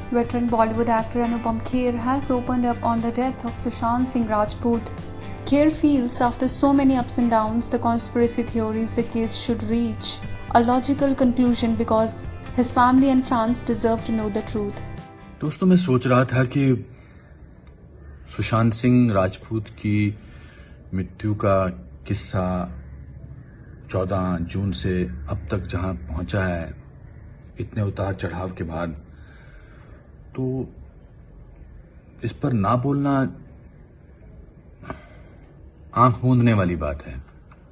Veteran Bollywood actor Anupam Kher has opened up on the death of Sushant Singh Rajput. Kher feels after so many ups and downs, the conspiracy theories the case should reach a logical conclusion because his family and fans deserve to know the truth. दोस्तों, मैं सोच रहा था कि सुशांत सिंह राजपूत की मृत्यु का किस्सा 14 जून से अब तक जहां पहुंचा है, इतने उतार चढ़ाव के बाद, तो इस पर ना बोलना आंख मूंदने वाली बात है।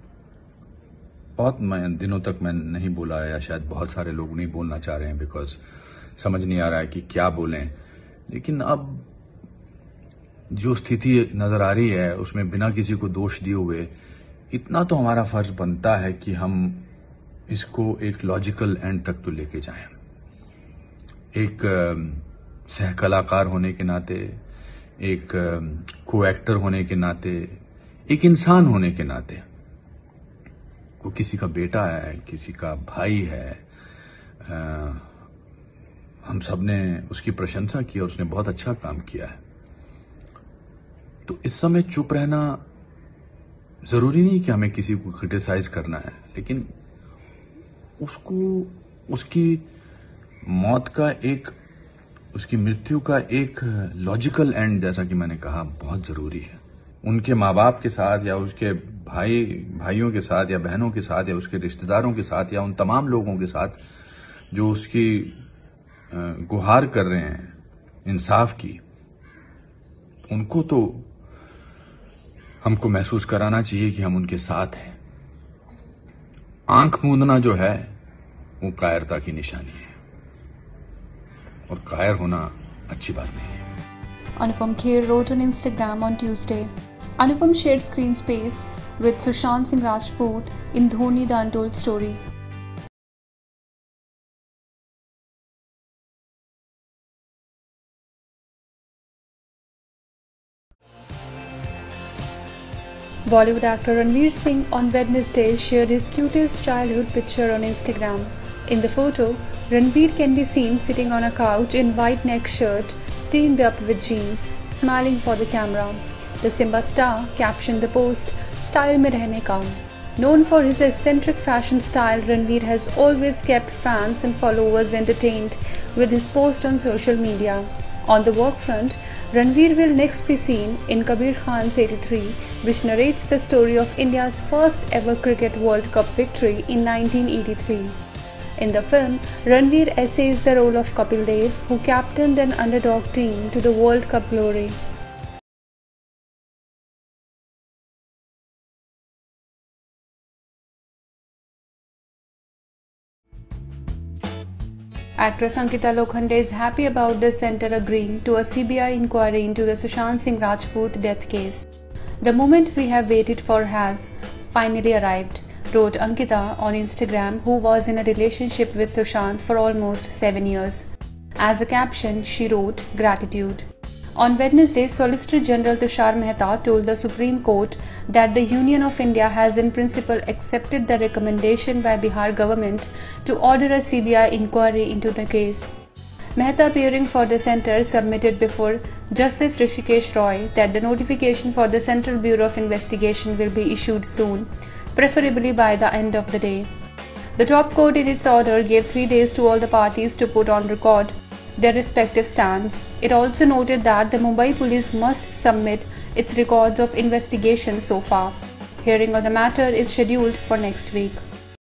बहुत दिनों तक मैं नहीं बोला है, या शायद बहुत सारे लोग नहीं बोलना चाह रहे हैं बिकॉज समझ नहीं आ रहा है कि क्या बोलें। लेकिन अब जो स्थिति नजर आ रही है उसमें बिना किसी को दोष दिए हुए इतना तो हमारा फर्ज बनता है कि हम इसको एक लॉजिकल एंड तक तो लेके जाएं। एक सह कलाकार होने के नाते, एक को एक्टर होने के नाते, एक इंसान होने के नाते, वो किसी का बेटा है, किसी का भाई है, हम सब ने उसकी प्रशंसा की और उसने बहुत अच्छा काम किया है। तो इस समय चुप रहना जरूरी नहीं कि हमें किसी को क्रिटिसाइज करना है, लेकिन उसकी मौत का उसकी मृत्यु का एक लॉजिकल एंड, जैसा कि मैंने कहा, बहुत जरूरी है। उनके माँ बाप के साथ या उसके भाइयों के साथ या बहनों के साथ या उसके रिश्तेदारों के साथ या उन तमाम लोगों के साथ जो उसकी गुहार कर रहे हैं इंसाफ की, उनको तो हमको महसूस कराना चाहिए कि हम उनके साथ हैं। आंख मूंदना जो है वो कायरता की निशानी है, और कायर होना अच्छी बात नहीं है। Anupam Kher wrote on Instagram on Tuesday. Anupam shared screen space with Sushant Singh Rajput in Dhoni The Untold Story. Bollywood actor Ranveer Singh on Wednesday shared his cutest childhood picture on Instagram. In the photo, Ranveer can be seen sitting on a couch in white neck shirt, teamed up with jeans, smiling for the camera. The Simba star captioned the post, "Style mein rehne ka." Known for his eccentric fashion style, Ranveer has always kept fans and followers entertained with his posts on social media. On the work front, Ranveer will next be seen in Kabir Khan's 83, which narrates the story of India's first ever Cricket World Cup victory in 1983. In the film, Ranveer essays the role of Kapil Dev, who captained an underdog team to the World Cup glory. Actress Ankita Lokhande is happy about the centre agreeing to a CBI inquiry into the Sushant Singh Rajput death case. "The moment we have waited for has finally arrived," wrote Ankita on Instagram, who was in a relationship with Sushant for almost 7 years. As a caption, she wrote, "Gratitude." On Wednesday, Solicitor General Tushar Mehta told the Supreme Court that the Union of India has in principle accepted the recommendation by Bihar government to order a CBI inquiry into the case. Mehta, appearing for the centre, submitted before Justice Rishikesh Roy that the notification for the Central Bureau of Investigation will be issued soon, preferably by the end of the day. The top court in its order gave 3 days to all the parties to put on record their respective stands. It also noted that the Mumbai police must submit its records of investigation so far. Hearing on the matter is scheduled for next week.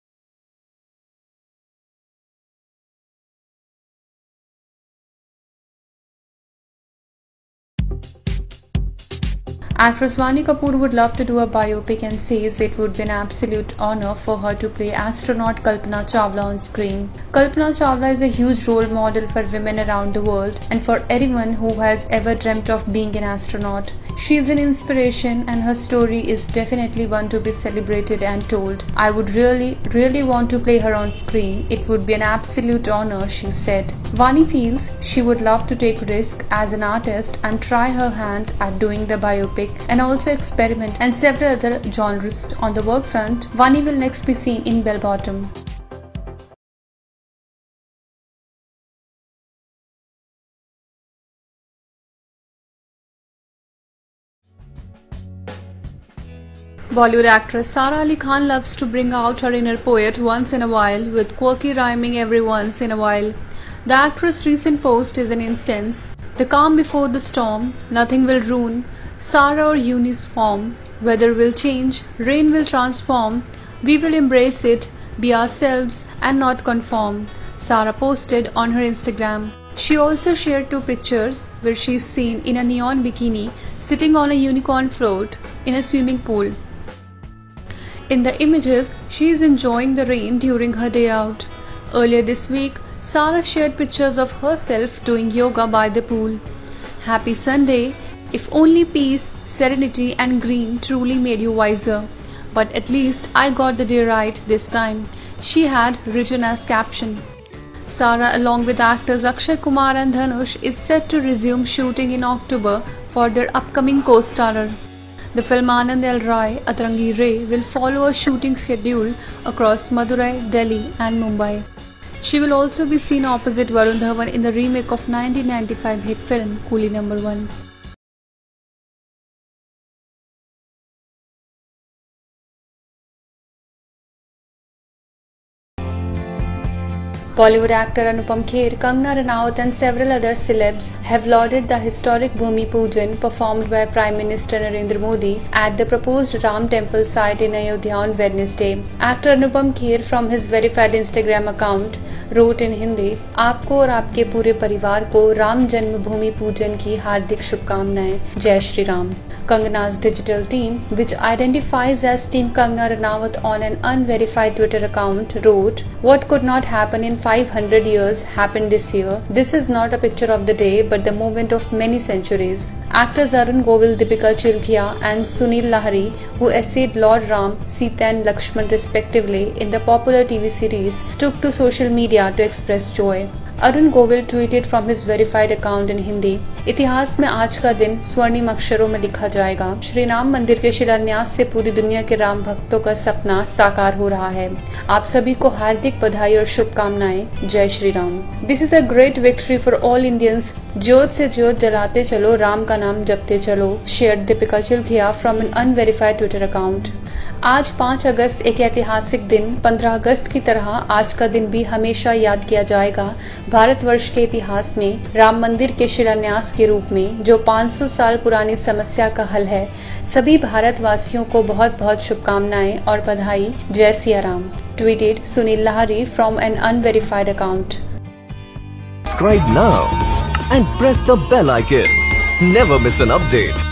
Actress Vaani Kapoor would love to do a biopic and says it would be an absolute honor for her to play astronaut Kalpana Chawla on screen. Kalpana Chawla is a huge role model for women around the world and for anyone who has ever dreamt of being an astronaut. She is an inspiration and her story is definitely one to be celebrated and told. "I would really want to play her on screen. It would be an absolute honor," she said. Vaani feels she would love to take risk as an artist and try her hand at doing the biopic and also experiment and several other genres. On the work front, Vaani will next be seen in Bell Bottom. Bollywood actress Sara Ali Khan loves to bring out her inner poet once in a while with quirky rhyming every once in a while. The actress' recent post is an instance. The calm before the storm, nothing will ruin Sara or Eunice form. Weather will change, rain will transform. We will embrace it, be ourselves and not conform. Sara posted on her Instagram. She also shared 2 pictures where she is seen in a neon bikini sitting on a unicorn float in a swimming pool. In the images, she is enjoying the rain during her day out. Earlier this week, Sara shared pictures of herself doing yoga by the pool. Happy Sunday. If only peace, serenity and green truly made you wiser. But at least I got the day right this time, she had written as caption. Sara, along with actors Akshay Kumar and Dhanush, is set to resume shooting in October for their upcoming co-starrer. The film Anand L. Rai, Atrangi Re will follow a shooting schedule across Madurai, Delhi and Mumbai. She will also be seen opposite Varun Dhawan in the remake of 1995 hit film Coolie No. 1. Bollywood actor Anupam Kher, Kangana Ranaut and several other celebs have lauded the historic Bhumi Pujan performed by Prime Minister Narendra Modi at the proposed Ram Temple site in Ayodhya on Wednesday. Actor Anupam Kher from his verified Instagram account wrote in Hindi, आपको और आपके पूरे परिवार को राम जन्मभूमि पूजन की हार्दिक शुभकामनाएं. जय Shri Ram. Kangana's digital team, which identifies as Team Kangana Ranaut on an unverified Twitter account, wrote, "What could not happen in 500 years happened this year. This is not a picture of the day but the moment of many centuries." Actors Arun Govil, Deepika Chilkia and Sunil Lahari, who essayed Lord Ram, Sita and Lakshman respectively in the popular TV series, took to social media to express joy. Arun Govil tweeted from his verified account in Hindi, इतिहास में आज का दिन स्वर्णिम अक्षरों में लिखा जाएगा. श्री राम मंदिर के शिलान्यास से पूरी दुनिया के राम भक्तों का सपना साकार हो रहा है. आप सभी को हार्दिक बधाई और शुभकामनाएं. जय Shri Ram. This is a great victory for all Indians. ज्योत से ज्योत जलाते चलो, राम का नाम जपते चलो. शेयर्ड दीपिका चिल्किया from an unverified Twitter account. आज 5 अगस्त एक ऐतिहासिक दिन. 15 अगस्त की तरह आज का दिन भी हमेशा याद किया जाएगा भारतवर्ष के इतिहास में राम मंदिर के शिलान्यास के रूप में, जो 500 साल पुरानी समस्या का हल है. सभी भारतवासियों को बहुत बहुत शुभकामनाएं और बधाई. जय Siya Ram. Tweeted Sunil Lahri from an unverified account. Subscribe now and press the bell icon. Never miss an update.